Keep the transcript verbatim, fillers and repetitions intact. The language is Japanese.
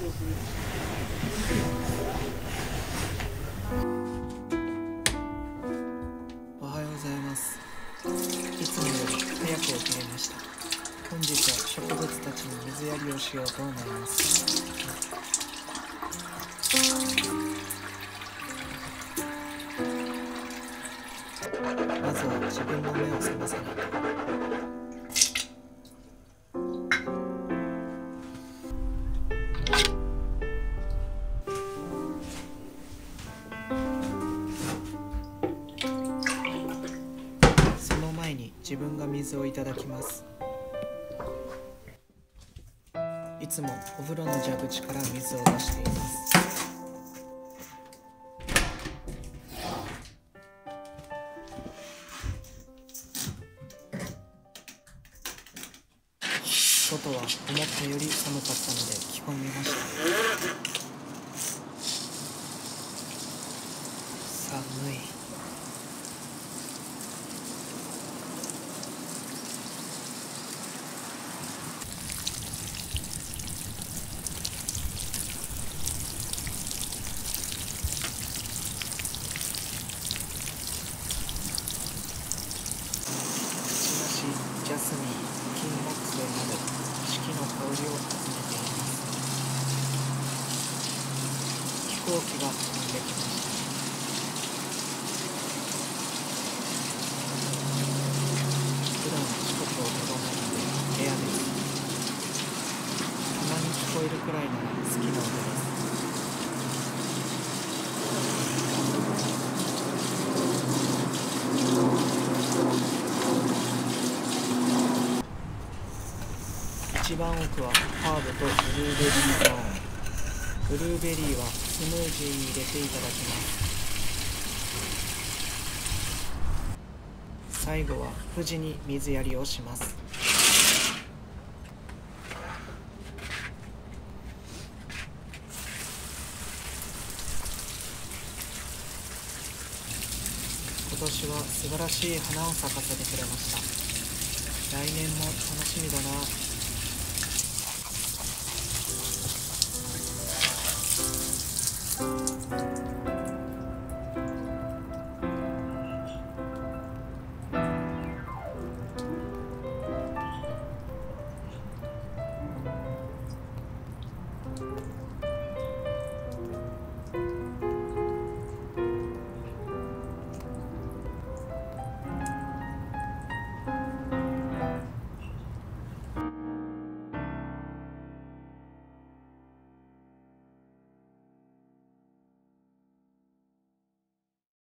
おはようございます。いつもより早く起きれました。本日は植物たちに水やりをしようと思います。まずは自分の目を覚まさないと。その前に自分が水をいただきます。いつもお風呂の蛇口から水を出しています。外は思ったより寒かったので着込みました。寒い。ジャスミン、金木犀など四季の香りを集めています。飛行機が飛んできました。普段四国を飛ばないので部屋です。たまに聞こえるくらいなら好きな音です。一番奥はハーブとブルーベリーゾーン。ブルーベリーはスムージーに入れていただきます。最後は富士に水やりをします。今年は素晴らしい花を咲かせてくれました。来年も楽しみだな。